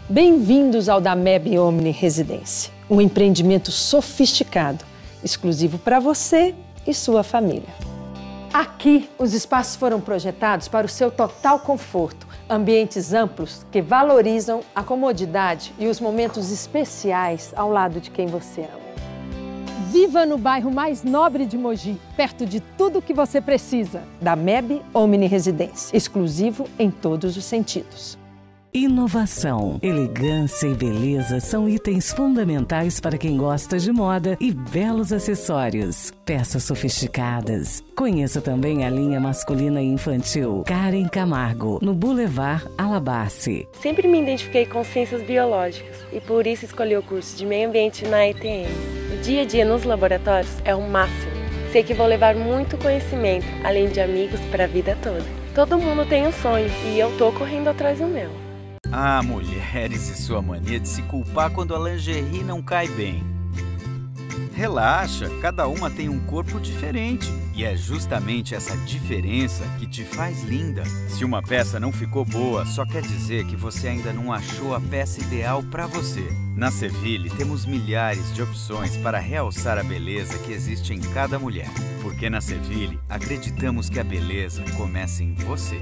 Bem-vindos ao da MEB Omni Residência, um empreendimento sofisticado, exclusivo para você e sua família. Aqui, os espaços foram projetados para o seu total conforto, ambientes amplos que valorizam a comodidade e os momentos especiais ao lado de quem você ama. Viva no bairro mais nobre de Mogi, perto de tudo que você precisa. Da MEB Omni Residência, exclusivo em todos os sentidos. Inovação, elegância e beleza são itens fundamentais para quem gosta de moda e belos acessórios. Peças sofisticadas. Conheça também a linha masculina e infantil Karen Camargo, no Boulevard Alabassi. Sempre me identifiquei com ciências biológicas e por isso escolhi o curso de meio ambiente na ETM. O dia a dia nos laboratórios é o máximo. Sei que vou levar muito conhecimento, além de amigos para a vida toda. Todo mundo tem um sonho e eu tô correndo atrás do meu. Ah, mulheres e sua mania de se culpar quando a lingerie não cai bem. Relaxa, cada uma tem um corpo diferente e é justamente essa diferença que te faz linda. Se uma peça não ficou boa, só quer dizer que você ainda não achou a peça ideal para você. Na Seville temos milhares de opções para realçar a beleza que existe em cada mulher. Porque na Seville acreditamos que a beleza começa em você.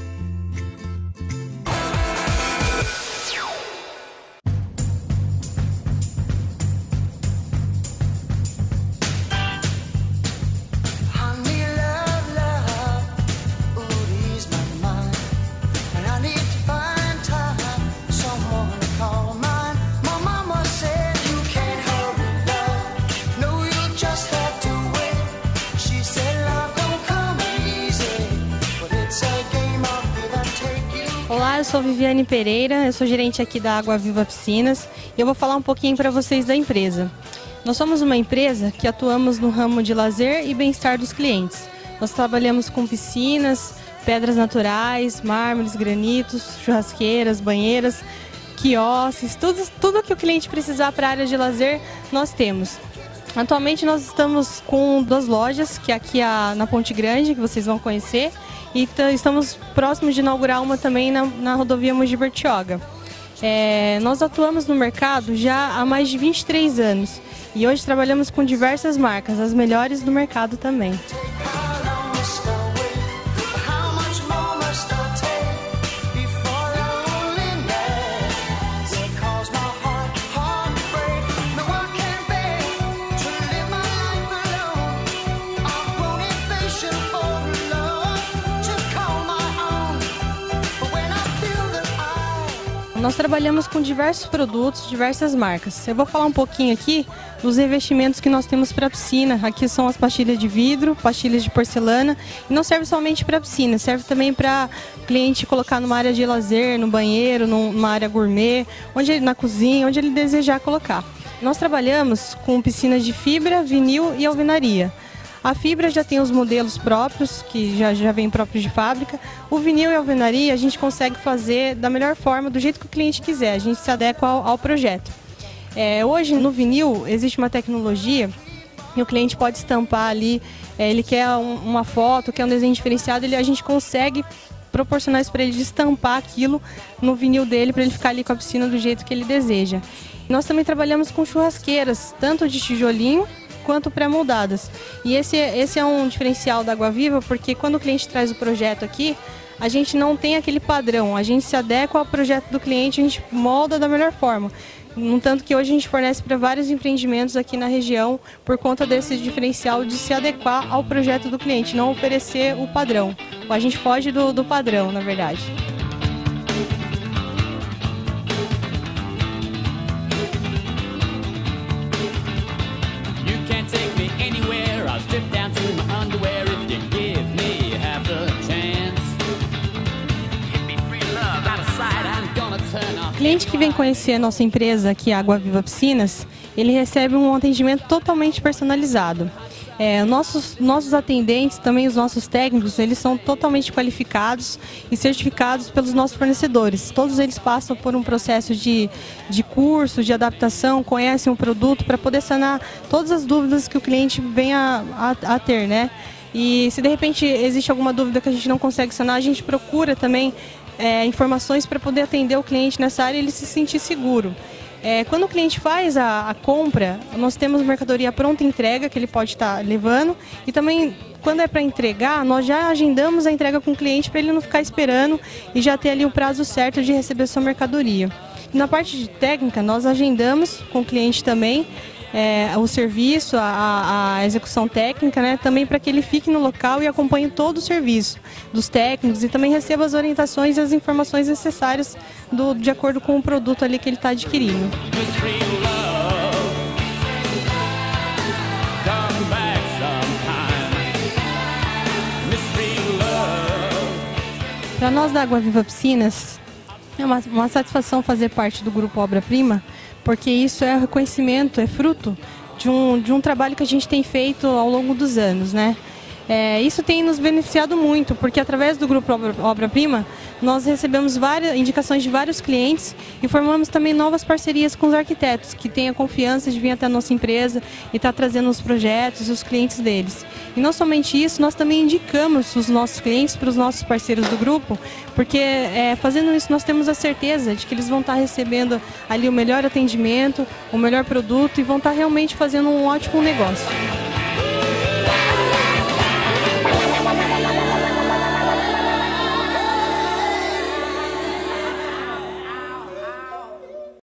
Olá, eu sou Viviane Pereira, eu sou gerente aqui da Água Viva Piscinas e eu vou falar um pouquinho para vocês da empresa. Nós somos uma empresa que atuamos no ramo de lazer e bem-estar dos clientes. Nós trabalhamos com piscinas, pedras naturais, mármores, granitos, churrasqueiras, banheiras, quiosques, tudo que o cliente precisar para a área de lazer nós temos. Atualmente nós estamos com 2 lojas, que é aqui na Ponte Grande, que vocês vão conhecer, e estamos próximos de inaugurar uma também na rodovia Mogi Bertioga. Nós atuamos no mercado já há mais de 23 anos e hoje trabalhamos com diversas marcas, as melhores do mercado também. Nós trabalhamos com diversos produtos, diversas marcas. Eu vou falar um pouquinho aqui dos revestimentos que nós temos para piscina. Aqui são as pastilhas de vidro, pastilhas de porcelana. E não serve somente para piscina, serve também para o cliente colocar numa área de lazer, no banheiro, numa área gourmet, na cozinha, onde ele desejar colocar. Nós trabalhamos com piscinas de fibra, vinil e alvenaria. A fibra já tem os modelos próprios, que já vem próprios de fábrica. O vinil e a alvenaria a gente consegue fazer da melhor forma, do jeito que o cliente quiser. A gente se adequa ao projeto. Hoje no vinil existe uma tecnologia e o cliente pode estampar ali, ele quer uma foto, quer um desenho diferenciado, a gente consegue proporcionar isso para ele, de estampar aquilo no vinil dele, para ele ficar ali com a piscina do jeito que ele deseja. Nós também trabalhamos com churrasqueiras, tanto de tijolinho quanto pré-moldadas. E esse é um diferencial da Água Viva, porque quando o cliente traz o projeto aqui, a gente não tem aquele padrão, a gente se adequa ao projeto do cliente, a gente molda da melhor forma. No tanto que hoje a gente fornece para vários empreendimentos aqui na região por conta desse diferencial de se adequar ao projeto do cliente, não oferecer o padrão. A gente foge do padrão, na verdade. O cliente que vem conhecer a nossa empresa aqui, Água Viva Piscinas, ele recebe um atendimento totalmente personalizado. Nossos atendentes, também os nossos técnicos, eles são totalmente qualificados e certificados pelos nossos fornecedores. Todos eles passam por um processo de curso, de adaptação, conhecem o produto para poder sanar todas as dúvidas que o cliente venha a ter, né? E se de repente existe alguma dúvida que a gente não consegue sanar, a gente procura também informações para poder atender o cliente nessa área e ele se sentir seguro. Quando o cliente faz a compra, nós temos mercadoria pronta entrega que ele pode estar levando, e também quando é para entregar, nós já agendamos a entrega com o cliente para ele não ficar esperando e já ter ali o prazo certo de receber sua mercadoria. Na parte de técnica, nós agendamos com o cliente também o serviço, a execução técnica, né, também para que ele fique no local e acompanhe todo o serviço dos técnicos e também receba as orientações e as informações necessárias de acordo com o produto ali que ele está adquirindo. Para nós da Água Viva Piscinas, é uma satisfação fazer parte do Grupo Obra Prima, porque isso é reconhecimento, é fruto de um trabalho que a gente tem feito ao longo dos anos, né? Isso tem nos beneficiado muito, porque através do Grupo Obra Prima, nós recebemos várias indicações de vários clientes e formamos também novas parcerias com os arquitetos, que têm a confiança de vir até a nossa empresa e estar trazendo os projetos e os clientes deles. E não somente isso, nós também indicamos os nossos clientes para os nossos parceiros do grupo, porque fazendo isso nós temos a certeza de que eles vão estar recebendo ali o melhor atendimento, o melhor produto e vão estar realmente fazendo um ótimo negócio.